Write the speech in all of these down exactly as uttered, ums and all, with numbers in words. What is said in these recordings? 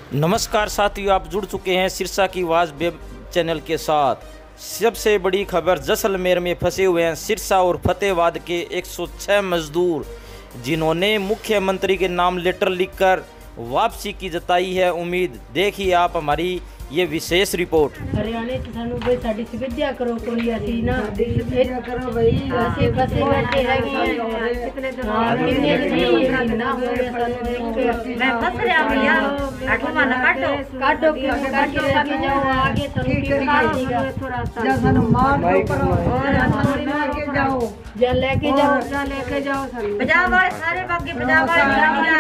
नमस्कार साथियों, आप जुड़ चुके हैं सिरसा की आवाज़ वेब चैनल के साथ। सबसे बड़ी खबर, जैसलमेर में फंसे हुए हैं सिरसा और फतेहाबाद के एक सौ छह मजदूर, जिन्होंने मुख्यमंत्री के नाम लेटर लिखकर वापसी की जताई है उम्मीद। देखिए आप हमारी ये विशेष रिपोर्ट। हरियाणा से सानू भाई साडी सुविधा करो, कोई ऐसी ना सुविधा करो भाई, ऐसे बसे बैठे हैं कितने दिन कितने ना हो गए सानू। मैं फंस रहा हूं यार, आठवां माना काटो काटो काटो लेके जाओ आगे, सानू की काट देगा थोड़ा सा, जा सानू मार दो करो और सानू लेके जाओ, जा लेके जाओ जा लेके जाओ सानू। पंजाब वाले सारे बाकी पंजाब वाले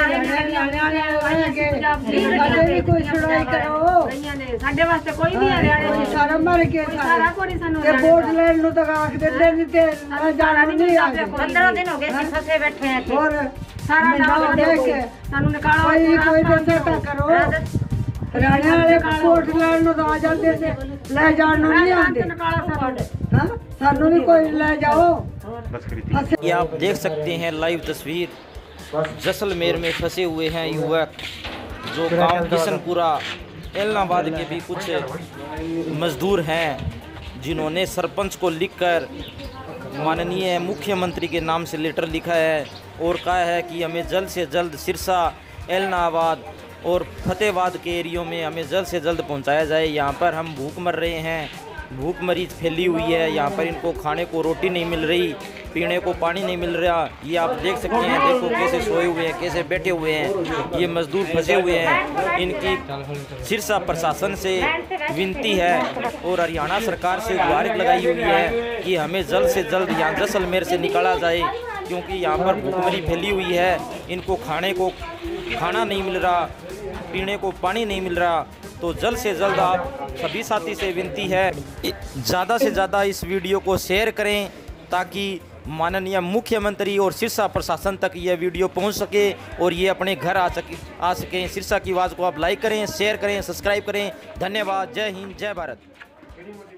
हरियाणा कोई सुनाई करो, ਸਾਡੇ ਵਾਸਤੇ ਕੋਈ ਨਹੀਂ ਹਰਿਆਣੇ ਚ ਸਾਰਾ ਮਰ ਕੇ ਸਾਰਾ ਕੋਈ ਸਾਨੂੰ ਤੇ ਵੋਟ ਲੈਣ ਨੂੰ ਤਾਂ ਆਖ ਦਿੰਦੇ ਨਹੀਂ ਤੇ ਜਾਣਾ ਨਹੀਂ ਆ। ਪੰਦਰਾਂ ਦਿਨ ਹੋ ਗਏ ਅਸੀਂ ਫਸੇ ਬੈਠੇ ਆ ਹੋਰ ਸਾਰਾ ਨਾਮ ਦੇਖ ਕੇ ਸਾਨੂੰ ਨਿਕਾਲੋ, ਕੋਈ ਕੋਈ ਦੱਸੋ ਕਰੋ। ਹਰਿਆਣੇ ਵਾਲੇ ਵੋਟ ਲੈਣ ਨੂੰ ਤਾਂ ਆ ਜਾਂਦੇ ਤੇ ਲੈ ਜਾਣ ਨੂੰ ਨਹੀਂ ਆਉਂਦੇ। ਹਾਂ ਸਾਨੂੰ ਵੀ ਕੋਈ ਲੈ ਜਾਓ। ये आप देख सकते हैं लाइव तस्वीर, जैसलमेर में फंसे हुए हैं युवक, जो गांव किशनपुरा एलनाबाद के भी कुछ मजदूर हैं, जिन्होंने सरपंच को लिखकर माननीय मुख्यमंत्री के नाम से लेटर लिखा है और कहा है कि हमें जल्द से जल्द सिरसा, एलनाबाद और फतेहाबाद के एरियो में हमें जल्द से जल्द पहुंचाया जाए। यहाँ पर हम भूख मर रहे हैं, भूख मरीज फैली हुई है। यहाँ पर इनको खाने को रोटी नहीं मिल रही, पीने को पानी नहीं मिल रहा। ये आप देख सकते हैं, देखो कैसे सोए हुए हैं, कैसे बैठे हुए हैं, ये मजदूर फंसे हुए हैं। इनकी सिरसा प्रशासन से विनती है और हरियाणा सरकार से गुहार लगाई हुई है कि हमें जल्द से जल्द यहाँ जैसलमेर से निकाला जाए, क्योंकि यहाँ पर भूखमरी फैली हुई है। इनको खाने को खाना नहीं मिल रहा, पीने को पानी नहीं मिल रहा। तो जल्द से जल्द आप सभी साथी से विनती है, ज़्यादा से ज़्यादा इस वीडियो को शेयर करें ताकि माननीय मुख्यमंत्री और सिरसा प्रशासन तक यह वीडियो पहुंच सके और ये अपने घर आ सके आ सकें। सिरसा की आवाज़ को आप लाइक करें, शेयर करें, सब्सक्राइब करें। धन्यवाद। जय हिंद, जय भारत।